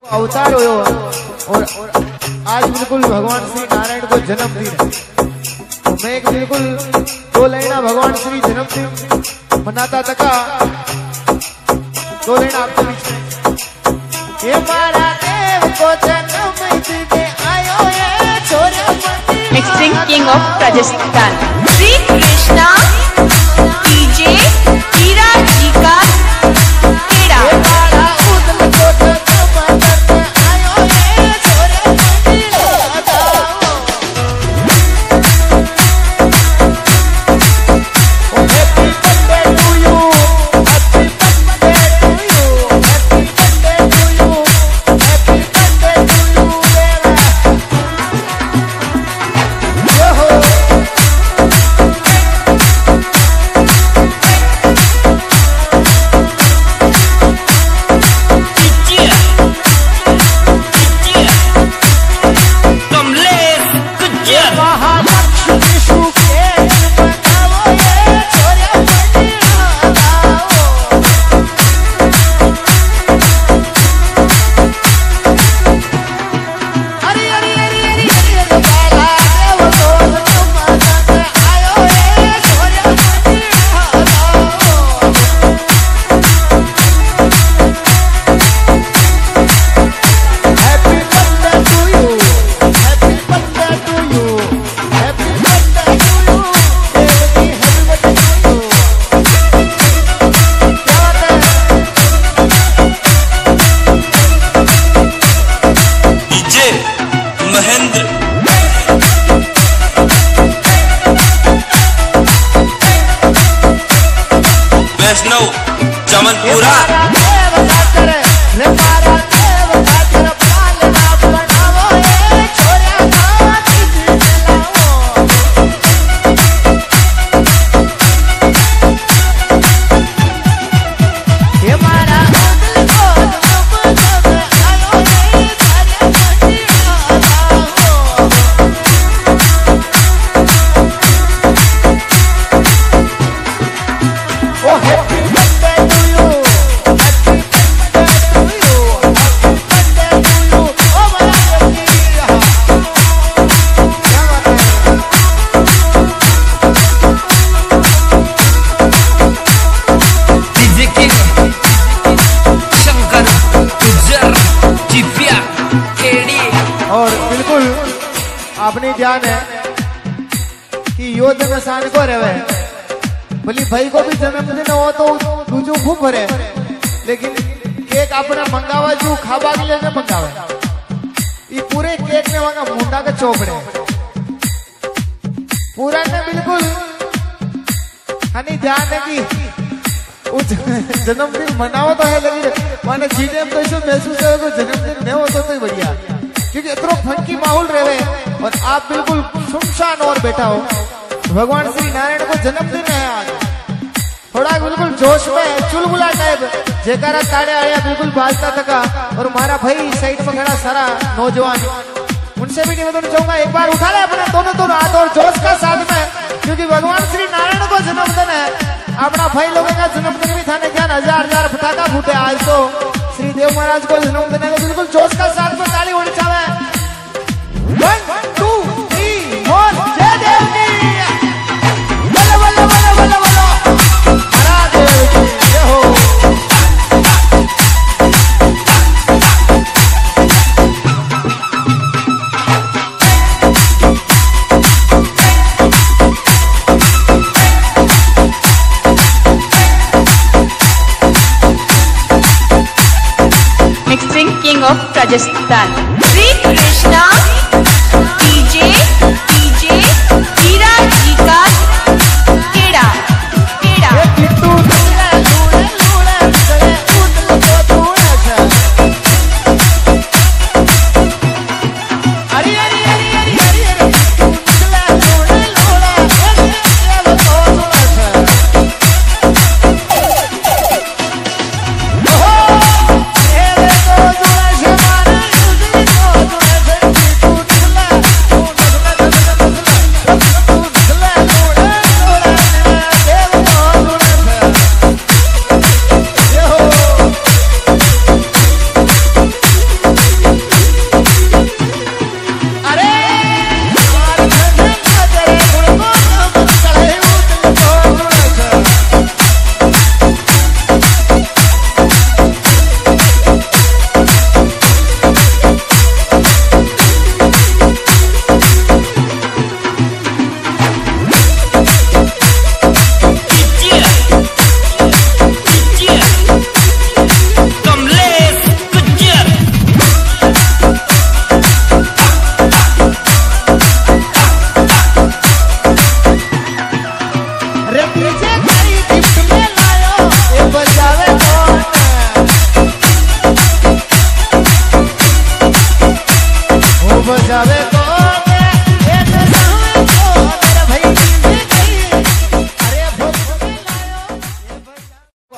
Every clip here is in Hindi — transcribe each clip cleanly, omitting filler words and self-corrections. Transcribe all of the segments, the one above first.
अवतार हो और आज बिल्कुल भगवान श्री नारायण को जन्मदिन है, तो मैं एक बिल्कुल दो लाइना भगवान श्री जन्मदिन मनाता तका दो लाइना आपके बीच में। ये मारा देव को जन्मदिन आयो ये छोरे mixing king of Rajasthan Shri Krishna DJ Hira ji का केड़ा। जमनपुरा अपनी ध्यान है कि यो दिन सान को रहे भली भाई को भी जन्मदिन हो तो दूजो खूब भरे, लेकिन केक अपना मंगावा जो खाबा के लिए मंगावे ये पूरे केक ने वहां मुंडा के चौपड़े पूरा ने बिल्कुल हनी ध्यान है कि जन्मदिन मनाओ तो है, लेकिन माने जीने में तो ऐसा महसूस है कि जन्मदिन नहीं होता तो बढ़िया, क्योंकि इतना फंकी माहौल रहे और आप बिल्कुल सुनसान और बैठा हो। भगवान श्री नारायण को जन्मदिन है आज, थोड़ा बिल्कुल जोश में चुलबुला टाइप जयकारा ताड़े आया बिल्कुल बाजता थका। और हमारा भाई साइड में खड़ा सारा नौजवान उनसे भी निवेदन चाहूंगा एक बार उठा ले अपने दोनों हाथ और जोश का साथ में, क्योंकि भगवान श्री नारायण को जन्मदिन है। अपना भाई लोगों का जन्मदिन भी थाने क्या हजार फटाका फूटे आज तो श्री देव महाराज को जन्मदिन है, बिल्कुल जोश का साथ में ताली होनी चाहिए। 1 2 3 4 जय देव की बल्ला बल्ला बल्ला बल्ला बल्ला हरा देव की जय हो। Mixing king of Rajasthan Shri Krishna DJ Hira ji का केड़ा केड़ा।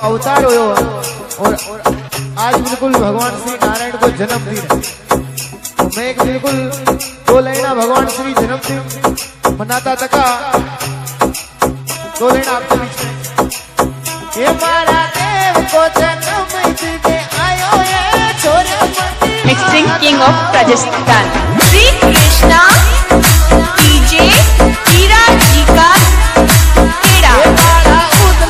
अवतार हो और आज बिल्कुल भगवान श्री नारायण को जन्मदिन है। तो मैं एक बिल्कुल 2 लाइना भगवान श्री जन्मदिन मनाता तका 2 लाइना आपके बीच में। ये मारा देव को जन्म दे आयो ये छोरे Next king of Rajasthan, Sri Krishna DJ Hira Ji ka Keda।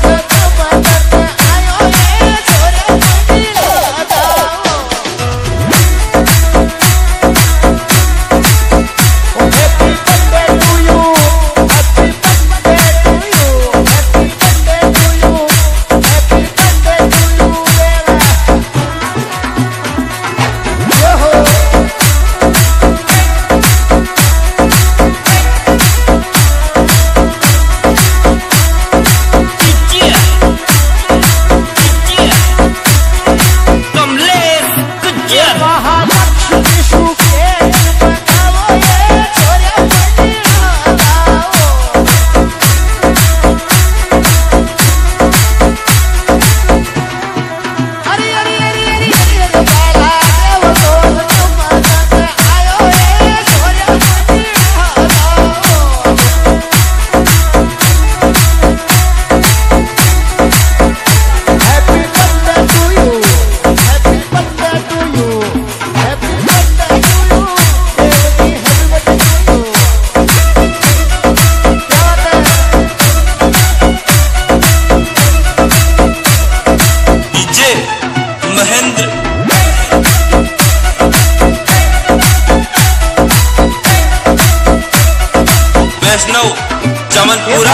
वैष्णव चमनपुरा।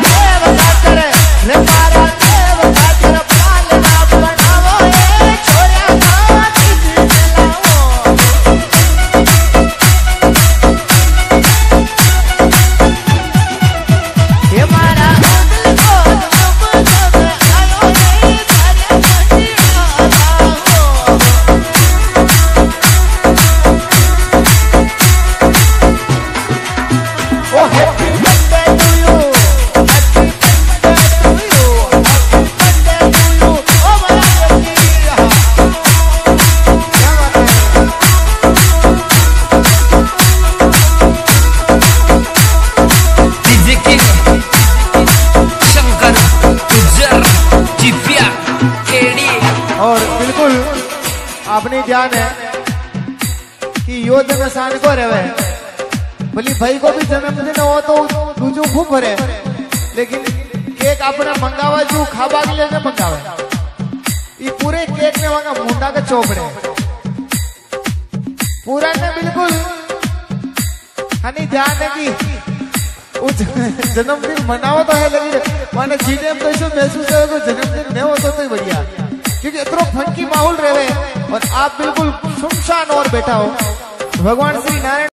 और बिल्कुल आपने ध्यान है कि यो जन सान को रहे भली भाई को भी जन्मदिन हो तो दूजो खूब भरे, लेकिन केक अपना मंगावा जो खाबा के लिए मंगावे ये पूरे केक ने वहां मुंडा के चौपड़े पूरा ने बिल्कुल हनी ध्यान है कि जन्मदिन मनाओ तो है, लेकिन माने जीने में तो ऐसा महसूस है कि जन्मदिन नहीं होता तो ही बढ़िया, क्योंकि इतना फंकी माहौल रहे और आप बिल्कुल सुनसान और बैठा हो। भगवान श्री नारायण